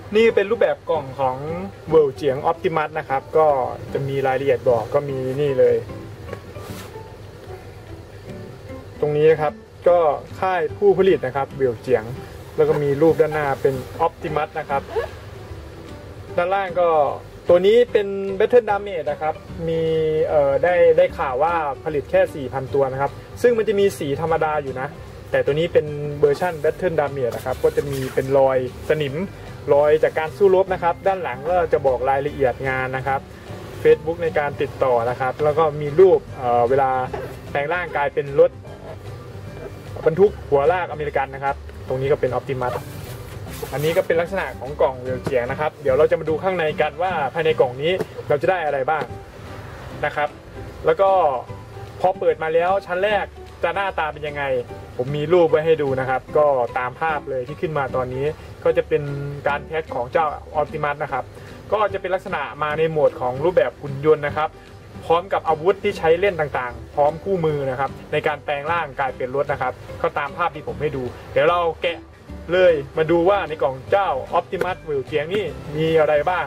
นี่เป็นรูปแบบกล่องของเวิลเจียงออ t ติมัสนะครับก็จะมีรายละเอียดบอกก็มีนี่เลยตรงนี้นะครับก็ค่ายผู้ผลิตนะครับเวิลเจียงแล้วก็มีรูปด้านหน้าเป็นออ t ติมัสนะครับด้านล่างก็ตัวนี้เป็น Battle Damage นะครับมีได้ข่าวว่าผลิตแค่ 4,000 ตัวนะครับซึ่งมันจะมีสีธรรมดาอยู่นะแต่ตัวนี้เป็นเวอร์ชัน Battle Damage นะครับก็จะมีเป็นรอยสนิมรอยจากการสู้รบนะครับด้านหลังก็จะบอกรายละเอียดงานนะครับ Facebook ในการติดต่อนะครับแล้วก็มีรูปเวลาแปลงร่างกายเป็นรถบรรทุกหัวลากอเมริกันนะครับตรงนี้ก็เป็น Optimus อันนี้ก็เป็นลักษณะของกล่องเวลเจียงนะครับเดี๋ยวเราจะมาดูข้างในกันว่าภายในกล่องนี้เราจะได้อะไรบ้างนะครับแล้วก็พอเปิดมาแล้วชั้นแรกจะหน้าตาเป็นยังไงผมมีรูปไว้ให้ดูนะครับก็ตามภาพเลยที่ขึ้นมาตอนนี้ก็จะเป็นการแพ็คของเจ้า Optimus นะครับก็จะเป็นลักษณะมาในโหมดของรูปแบบหุ่นยนต์นะครับพร้อมกับอาวุธที่ใช้เล่นต่างๆพร้อมคู่มือนะครับในการแปลงร่างกลายเป็นรถนะครับก็ตามภาพที่ผมให้ดูเดี๋ยวเราแกะเลยมาดูว่าในกล่องเจ้า Optimus เวลเจียงนี่มีอะไรบ้าง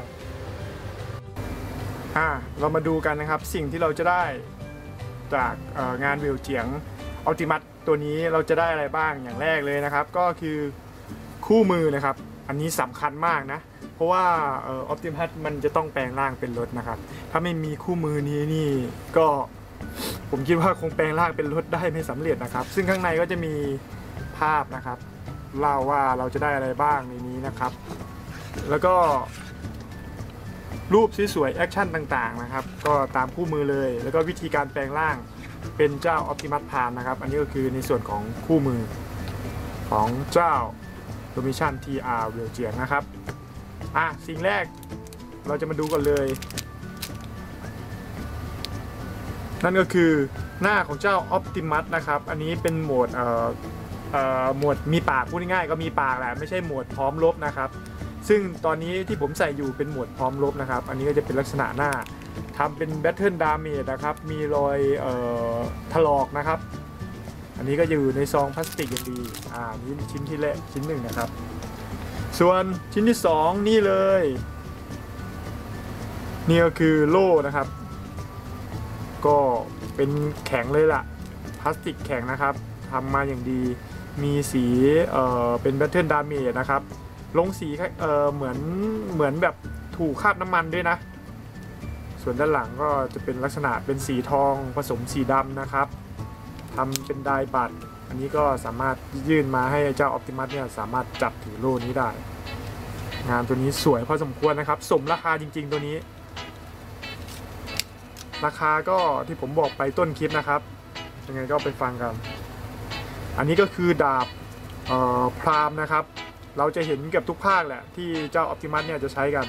เรามาดูกันนะครับสิ่งที่เราจะได้จากงานเวลเจียง Optimus ตัวนี้เราจะได้อะไรบ้างอย่างแรกเลยนะครับก็คือคู่มือนะครับอันนี้สำคัญมากนะเพราะว่าOptimus มันจะต้องแปลงร่างเป็นรถนะครับถ้าไม่มีคู่มือนี้นี่ก็ผมคิดว่าคงแปลงร่างเป็นรถได้ไม่สำเร็จนะครับซึ่งข้างในก็จะมีภาพนะครับเล่าว่าเราจะได้อะไรบ้างในนี้นะครับแล้วก็รูปสวยๆแอคชั่นต่างๆนะครับก็ตามคู่มือเลยแล้วก็วิธีการแปลงร่างเป็นเจ้า Optimus Prime นะครับอันนี้ก็คือในส่วนของคู่มือของเจ้า Domination TR เวลเจียงนะครับสิ่งแรกเราจะมาดูกันเลยนั่นก็คือหน้าของเจ้า Optimus นะครับอันนี้เป็นโหมดโหมดมีปากพูดง่ายๆก็มีปากแหละไม่ใช่โหมดพร้อมรบนะครับซึ่งตอนนี้ที่ผมใส่อยู่เป็นโหมดพร้อมรบนะครับอันนี้ก็จะเป็นลักษณะหน้าทำเป็น Battle Damage นะครับมีรอยถลอกนะครับอันนี้ก็อยู่ในซองพลาสติกอย่างดีนี่ชิ้นที่แรกชิ้นหนึ่งนะครับส่วนชิ้นที่2นี่เลยนี่ก็คือโล่นะครับก็เป็นแข็งเลยล่ะพลาสติกแข็งนะครับทำมาอย่างดีมีสีเป็น Battle Damage นะครับลงสีเหมือนแบบถูกคราบน้ำมันด้วยนะส่วนด้านหลังก็จะเป็นลักษณะเป็นสีทองผสมสีดำนะครับทำเป็นไดบัตอันนี้ก็สามารถยื่นมาให้เจ้า Optimus เนี่ยสามารถจับถือโล่นี้ได้งานตัวนี้สวยพอสมควรนะครับสมราคาจริงๆตัวนี้ราคาก็ที่ผมบอกไปต้นคลิปนะครับยังไงก็ไปฟังกันอันนี้ก็คือดาบพรามนะครับเราจะเห็นเกือบทุกภาคแหละที่เจ้า Optimus เนี่ยจะใช้กัน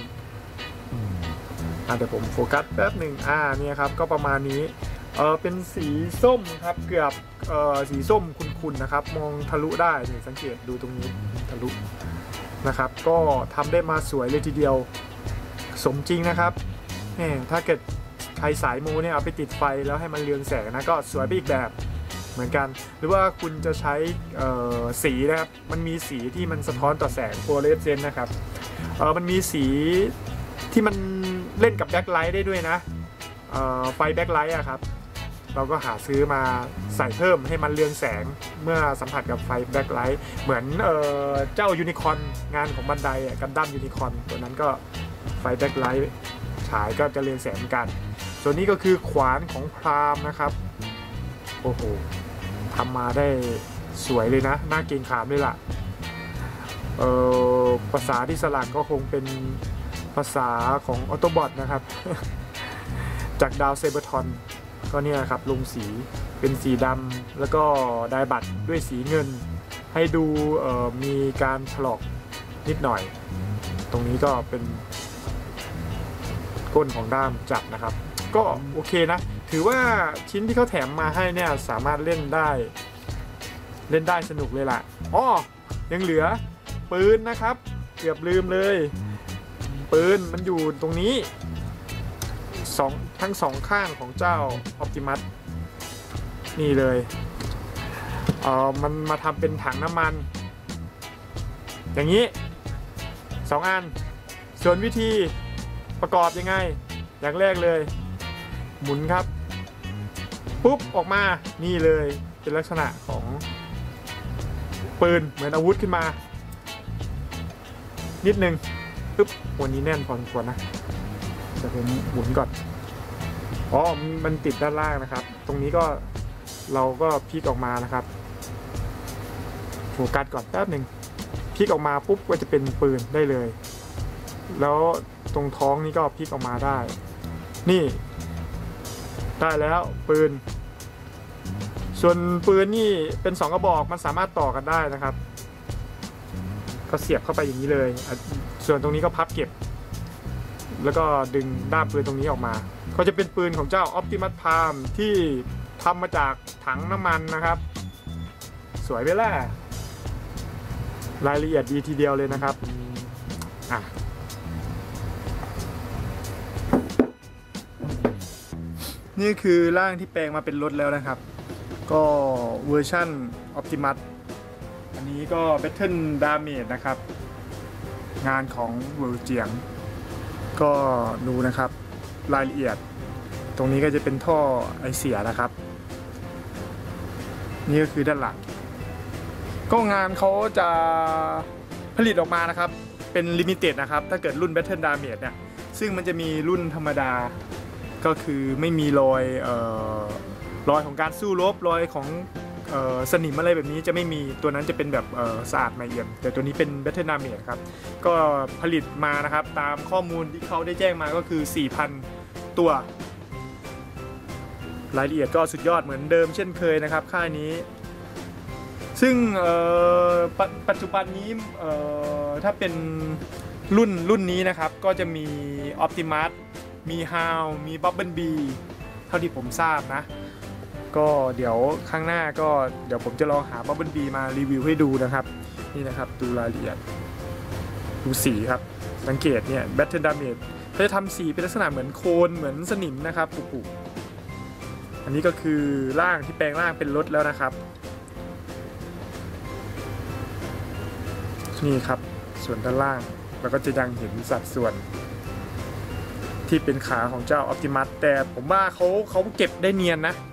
แต่ผมโฟกัสแป๊บหนึ่งเนี่ยครับก็ประมาณนี้เป็นสีส้มครับเกือบสีส้มขุ่นๆนะครับมองทะลุได้นี่สังเกตดูตรงนี้ทะลุนะครับก็ทำได้มาสวยเลยทีเดียวสมจริงนะครับถ้าเกิดใครสายมูเนี่ยเอาไปติดไฟแล้วให้มันเรืองแสงนะก็สวยไปอีกแบบเหมือนกันหรือว่าคุณจะใช้สีนะครับมันมีสีที่มันสะท้อนต่อแสง fluorescent นะครับมันมีสีที่มันเล่นกับแบ็คไลท์ได้ด้วยนะไฟแบ็คไลท์อะครับเราก็หาซื้อมาใส่เพิ่มให้มันเรืองแสงเมื่อสัมผัสกับไฟแบ็คไลท์เหมือนเจ้ายูนิคอร์นงานของบันไดกันดั้มยูนิคอร์นตัวนั้นก็ไฟแบ็คไลท์ฉายก็จะเรืองแสงเหมือนกันส่วนนี้ก็คือขวานของพราหมณ์นะครับโอ้โหทำมาได้สวยเลยนะน่าเกรงขามเลยล่ะภาษาที่สลักก็คงเป็นภาษาของออโตบอทนะครับจากดาวเซเบอร์ทอนก็เนี่ยครับลงสีเป็นสีดำแล้วก็ไดบัตด้วยสีเงินให้ดูมีการถลอกนิดหน่อยตรงนี้ก็เป็นก้นของด้ามจับนะครับก็โอเคนะถือว่าชิ้นที่เขาแถมมาให้เนี่ยสามารถเล่นได้สนุกเลยล่ะยังเหลือปืนนะครับเกือบลืมเลยปืนมันอยู่ตรงนี้ทั้งสองข้างของเจ้า Optimus นี่เลยมันมาทำเป็นถังน้ำมันอย่างนี้ 2 อันส่วนวิธีประกอบยังไงอย่างแรกเลยหมุนครับปุ๊บออกมานี่เลยเป็นลักษณะของปืนเหมือนอาวุธขึ้นมานิดนึงปุ๊บวันนี้แน่นพอสมควรนะแต่ผมหมุนก่อนอ๋อมันติดด้านล่างนะครับตรงนี้ก็เราก็พลิกออกมานะครับโฟกัสก่อนแป๊บหนึ่งพลิกออกมาปุ๊บก็จะเป็นปืนได้เลยแล้วตรงท้องนี่ก็พลิกออกมาได้นี่ได้แล้วปืนส่วนปืนนี่เป็น2 กระบอกมันสามารถต่อกันได้นะครับก็เสียบเข้าไปอย่างนี้เลยส่วนตรงนี้ก็พับเก็บแล้วก็ดึงด้ามปืนตรงนี้ออกมาก็จะเป็นปืนของเจ้า Optimus Prime ที่ทำมาจากถังน้ำมันนะครับสวยไหมล่ะรายละเอียดดีทีเดียวเลยนะครับนี่คือร่างที่แปลงมาเป็นรถแล้วนะครับก็เวอร์ชั่น Optimus อันนี้ก็ Battle Damage นะครับงานของเวอร์เจียงก็ดูนะครับรายละเอียดตรงนี้ก็จะเป็นท่อไอเสียนะครับนี่ก็คือด้านหลังก็งานเขาจะผลิตออกมานะครับเป็นลิมิเต็ดนะครับถ้าเกิดรุ่น Battle Damage เนี่ยซึ่งมันจะมีรุ่นธรรมดาก็คือไม่มีรอยของการสู้รบรอยของสนิมอะไรแบบนี้จะไม่มีตัวนั้นจะเป็นแบบสะอาดไม่เอี่ยมแต่ตัวนี้เป็น Battle Damage ครับก็ผลิตมานะครับตามข้อมูลที่เขาได้แจ้งมาก็คือ 4,000 ตัวรายละเอียดก็สุดยอดเหมือนเดิมเช่นเคยนะครับค่ายนี้ซึ่งปัจจุบันนี้ถ้าเป็นรุ่นนี้นะครับก็จะมี Optimus มี Hound มี Bumblebee เท่าที่ผมทราบนะก็เดี๋ยวข้างหน้าก็เดี๋ยวผมจะลองหา Bumblebee มารีวิวให้ดูนะครับนี่นะครับดูรายละเอียดดูสีครับสังเกตเนี่ย Battle Damage เขาจะทำสีเป็นลักษณะเหมือนโคลนเหมือนสนิมนะครับปุกๆอันนี้ก็คือร่างที่แปลงร่างเป็นรถแล้วนะครับนี่ครับส่วนด้านล่างเราก็จะยังเห็นสัดส่วนที่เป็นขาของเจ้า Optimus แต่ผมว่าเขาเก็บได้เนียนนะ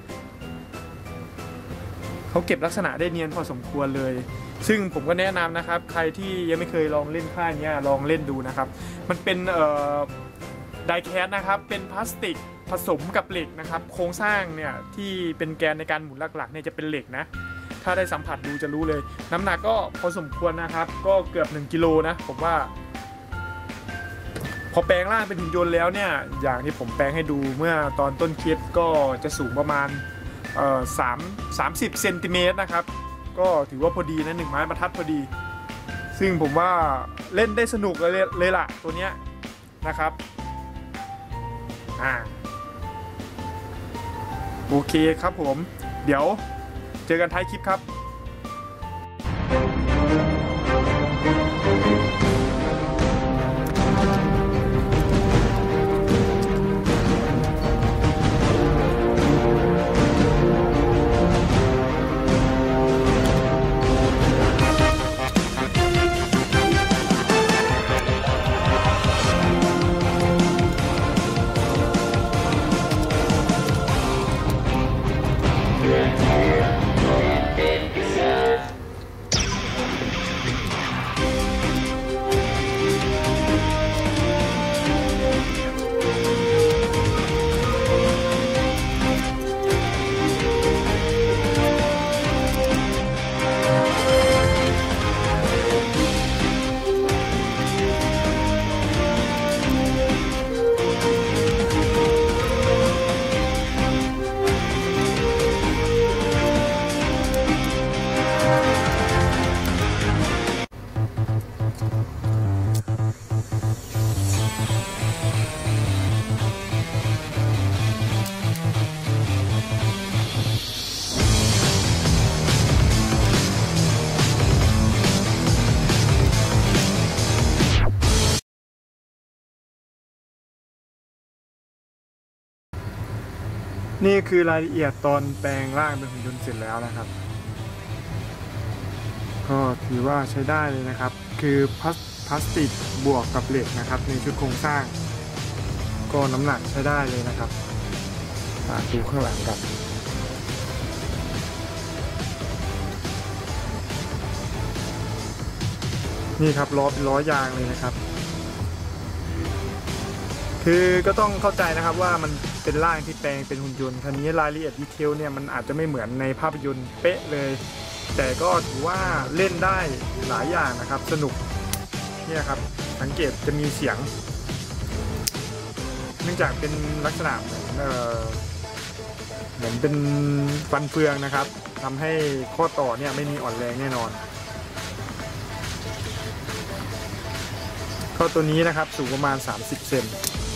เขาเก็บลักษณะได้เนียนพอสมควรเลยซึ่งผมก็แนะนำนะครับใครที่ยังไม่เคยลองเล่นค่ายนี้ลองเล่นดูนะครับมันเป็นไดแคสนะครับเป็นพลาสติกผสมกับเหล็กนะครับโครงสร้างเนี่ยที่เป็นแกนในการหมุนหลักๆเนี่ยจะเป็นเหล็กนะถ้าได้สัมผัสดูจะรู้เลยน้ำหนักก็พอสมควรนะครับก็เกือบ1 กิโลนะผมว่าพอแปลงร่างเป็นหุ่นยนต์แล้วเนี่ยอย่างที่ผมแปลงให้ดูเมื่อตอนต้นคลิปก็จะสูงประมาณ30 เซนติเมตรนะครับก็ถือว่าพอดีนะ1 ไม้บรรทัดพอดีซึ่งผมว่าเล่นได้สนุกเลยล่ะตัวเนี้ยนะครับโอเคครับผมเดี๋ยวเจอกันท้ายคลิปครับ นี่คือรายละเอียดตอนแปลงร่างเป็นหุ่นยนต์เสร็จแล้วนะครับก็ถือว่าใช้ได้เลยนะครับคือพลาสติกบวกกับเหล็กนะครับในชุดโครงสร้างก็น้ำหนักใช้ได้เลยนะครับดูข้างหลังกันนี่ครับล้อเป็นล้อยางเลยนะครับคือก็ต้องเข้าใจนะครับว่ามันเป็นร่างที่แปลงเป็นหุ่นยนต์คันนี้รายละเอียดดีเทลเนี่ยมันอาจจะไม่เหมือนในภาพยนตร์เป๊ะเลยแต่ก็ถือว่าเล่นได้หลายอย่างนะครับสนุกเนี่ยครับสังเกตจะมีเสียงเนื่องจากเป็นลักษณะเหมือนเป็นฟันเฟืองนะครับทำให้ข้อต่อเนี่ยไม่มีอ่อนแรงแน่นอนก็ตัวนี้นะครับสูงประมาณ30 เซน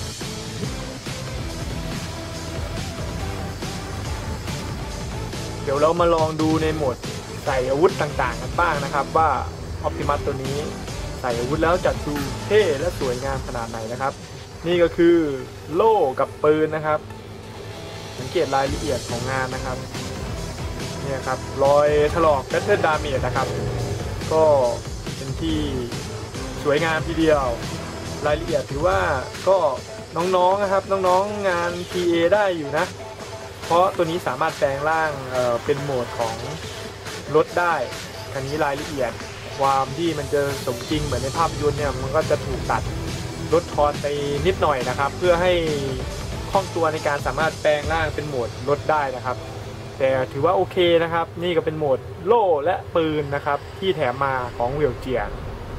เดี๋ยวเรามาลองดูในโหมดใส่อาวุธต่างๆกันบ้างนะครับว่า Optimus ตัวนี้ใส่อาวุธแล้วจะดูเท่และสวยงามขนาดไหนนะครับนี่ก็คือโล่กับปืนนะครับสังเกตรายละเอียดของงานนะครับเนี่ยครับรอยถลอก Battle Damage นะครับก็เป็นที่สวยงามทีเดียวรายละเอียดถือว่าก็น้องๆนะครับน้องๆงาน PA ได้อยู่นะเพราะตัวนี้สามารถแปลงร่างเป็นโหมดของรถได้คันนี้รายละเอียดความที่มันจะสมจริงเหมือนในภาพยนตร์เนี่ยมันก็จะถูกตัดลดทอนไปนิดหน่อยนะครับเพื่อให้คล่องตัวในการสามารถแปลงร่างเป็นโหมดรถได้นะครับแต่ถือว่าโอเคนะครับนี่ก็เป็นโหมดโล่และปืนนะครับที่แถมมาของเวลเจีย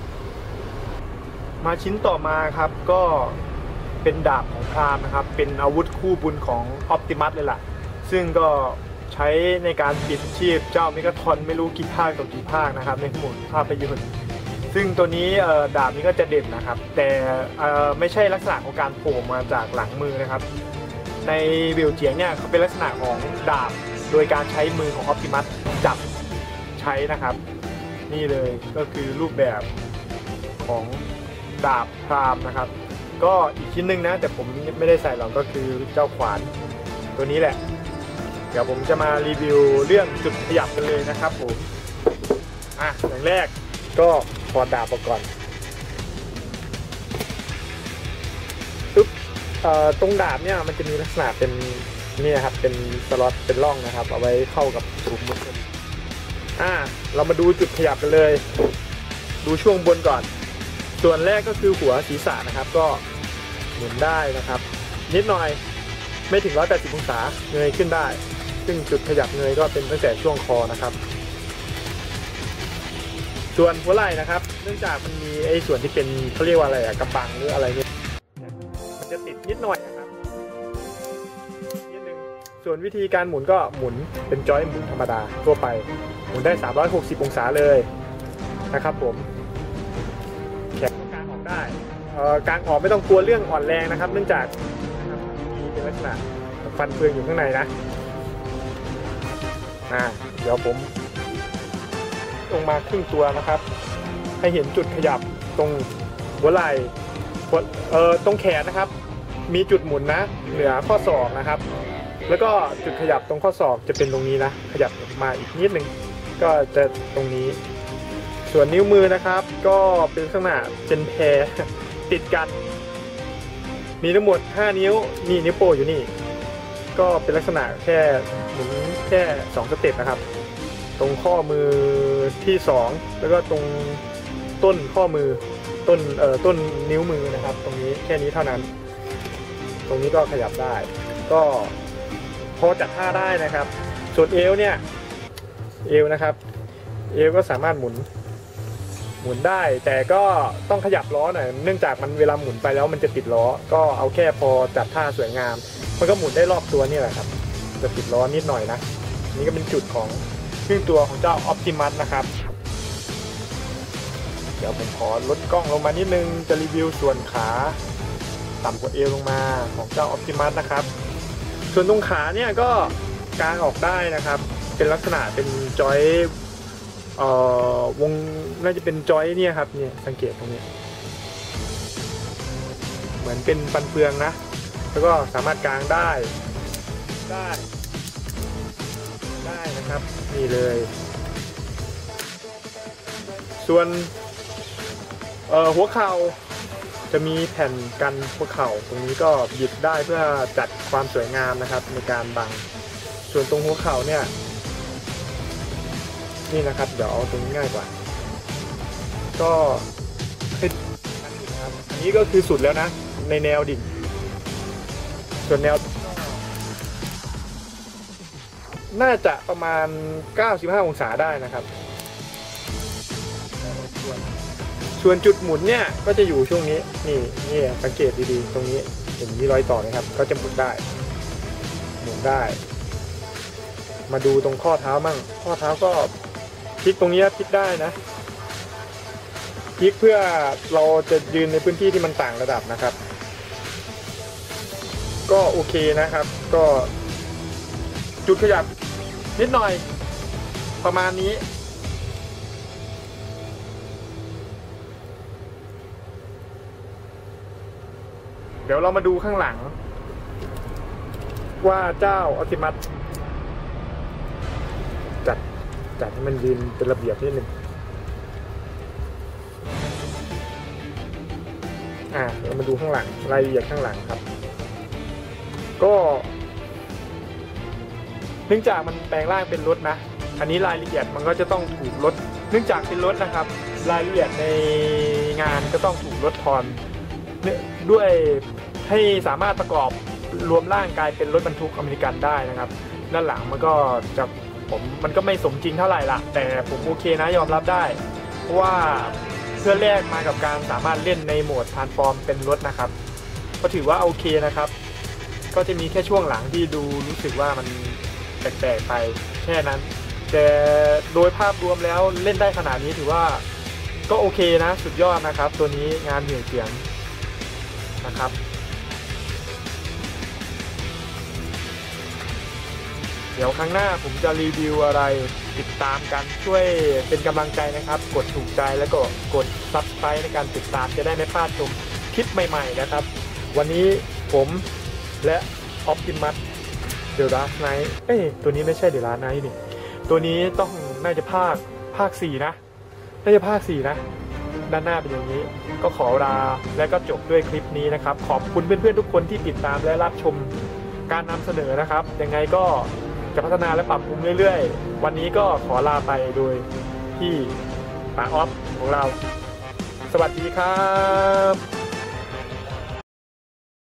มาชิ้นต่อมาครับก็เป็นดาบของพรามนะครับเป็นอาวุธคู่บุญของออปติมัสเลยล่ะซึ่งก็ใช้ในการปิดชีพเจ้าเมกาทรอนไม่รู้กี่ภาคต่อกี่ภาคนะครับในหมวดภาพยนตร์ซึ่งตัวนี้ดาบนี้ก็จะเด่นนะครับแต่ไม่ใช่ลักษณะของการโผล่มาจากหลังมือนะครับในวิลเจียงเนี่ยเขาเป็นลักษณะของดาบโดยการใช้มือของออปติมัสจับใช้นะครับนี่เลยก็คือรูปแบบของดาบพรามนะครับก็อีกชิ้นหนึ่งนะแต่ผมไม่ได้ใส่หรอกก็คือเจ้าขวานตัวนี้แหละเดี๋ยวผมจะมารีวิวเรื่องจุดขยับกันเลยนะครับผมอย่างแรกก็ถอดดาบออกก่อนปึ๊บตรงดาบเนี่ยมันจะมีลักษณะเป็นนี่ครับเป็นสล็อตเป็นร่องนะครับเอาไว้เข้ากับถุงมือเรามาดูจุดขยับกันเลยดูช่วงบนก่อนส่วนแรกก็คือหัวศีรษะนะครับก็หมุนได้นะครับนิดหน่อยไม่ถึง180 องศาเงยขึ้นได้ซึ่งจุดขยับเงยก็เป็นตั้งแต่ช่วงคอนะครับส่วนหัวไหล่นะครับเนื่องจากมันมีไอ้ส่วนที่เป็นเขาเรียกว่าอะไรกำบังหรืออะไรเนี่ยมันจะติดนิดหน่อยนะครับนิดนึงส่วนวิธีการหมุนก็หมุนเป็นจอยหมุนธรรมดาทั่วไปหมุนได้360 องศาเลยนะครับผมแขนกลางออกได้กลางออกไม่ต้องกลัวเรื่องอ่อนแรงนะครับเนื่องจากมีเป็นลักษณะฟันเฟืองอยู่ข้างในนะเดี๋ยวผมลงมาครึ่งตัวนะครับให้เห็นจุดขยับตรงหัวไหล่ตรงแขนนะครับมีจุดหมุนนะเหนือข้อศอกนะครับแล้วก็จุดขยับตรงข้อศอกจะเป็นตรงนี้นะขยับมาอีกนิดนึงก็จะตรงนี้ส่วนนิ้วมือนะครับก็เป็นลักษณะเป็นแพรติดกันมีทั้งหมด5 นิ้วนี่นิ้วโป้อยู่นี่ก็เป็นลักษณะแค่หมุนแค่2 สเต็ปนะครับตรงข้อมือที่2แล้วก็ตรงต้นข้อมือต้นนิ้วมือนะครับตรงนี้แค่นี้เท่านั้นตรงนี้ก็ขยับได้ก็พอจัดท่าได้นะครับส่วนเอวเนี่ยเอวนะครับเอวก็สามารถหมุนได้แต่ก็ต้องขยับล้อหน่อยเนื่องจากมันเวลาหมุนไปแล้วมันจะติดล้อก็เอาแค่พอจัดท่าสวยงามมันก็หมุนได้รอบตัวนี่แหละครับจะติดล้อนิดหน่อยนะนี่ก็เป็นจุดของครึ่งตัวของเจ้า Optimus นะครับเดี๋ยวผมขอลดกล้องลงมานิดนึงจะรีวิวส่วนขาต่ำกว่าเอวลงมาของเจ้า Optimus นะครับส่วนตรงขาเนี่ยก็กางออกได้นะครับเป็นลักษณะเป็นจอยวงน่าจะเป็นจอยเนี่ยครับเนี่ยสังเกตตรงนี้เหมือนเป็นฟันเฟืองนะแล้วก็สามารถกางได้นะครับนี่เลยส่วนหัวเข่าจะมีแผ่นกันหัวเข่าตรงนี้ก็บิดได้เพื่อจัดความสวยงามนะครับในการบังส่วนตรงหัวเข่าเนี่ยนี่นะครับเดี๋ยวเอาตรงนี้ง่ายกว่าก็เป็นครับอันนี้ก็คือสุดแล้วนะในแนวดิ่งส่วนแนวน่าจะประมาณ95องศาได้นะครับส่วนจุดหมุนเนี่ยก็จะอยู่ช่วงนี้นี่สังเกตดีๆตรงนี้เห็นมีรอยต่อไหมครับก็จะหมุนได้มาดูตรงข้อเท้ามั่งข้อเท้าก็พลิกตรงนี้พลิกได้นะพลิกเพื่อเราจะยืนในพื้นที่ที่มันต่างระดับนะครับก็โอเคนะครับก็จุดขยับนิดหน่อยประมาณนี้เดี๋ยวเรามาดูข้างหลังว่าเจ้าออปติมัสจัดให้มันยืนเป็นระเบียบนิดนึงเรามาดูข้างหลังรายละเอียดข้างหลังครับก็เนื่องจากมันแปลงร่างเป็นรถนะอันนี้รายละเอียดมันก็จะต้องถูกลดเนื่องจากเป็นรถนะครับรายละเอียดในงานก็ต้องถูกลดทอนด้วยให้สามารถประกอบรวมร่างกายเป็นรถบรรทุกอเมริกันได้นะครับด้านหลังมันก็จะมันก็ไม่สมจริงเท่าไหร่ละแต่ผมโอเคนะยอมรับได้เพราะว่าเพื่อแลกมากับการสามารถเล่นในโหมดทรานส์ฟอร์มเป็นรถนะครับก็ถือว่าโอเคนะครับก็จะมีแค่ช่วงหลังที่ดูรู้สึกว่ามันแปลกๆไปแค่นั้นแต่โดยภาพรวมแล้วเล่นได้ขนาดนี้ถือว่าก็โอเคนะสุดยอดนะครับตัวนี้งานเหวี่ยงเสียงนะครับเดี๋ยวครั้งหน้าผมจะรีวิวอะไรติดตามกันช่วยเป็นกำลังใจนะครับกดถูกใจแล้วก็กด Subscribe ในการติดตามจะได้ไม่พลาดชมคลิปใหม่ๆนะครับวันนี้ผมและ Optimus The Last Knight ตัวนี้ไม่ใช่ The Last Knight นี่ตัวนี้น่าจะภาค 4นะน่าจะภาค 4นะด้านหน้าเป็นอย่างนี้ก็ขอลาและก็จบด้วยคลิปนี้นะครับขอบคุณเพื่อนๆทุกคนที่ติดตามและรับชมการนำเสนอนะครับยังไงก็จะพัฒนาและปรับปรุงเรื่อยๆวันนี้ก็ขอลาไปโดยที่ป๋าออฟของเราสวัสดีครับ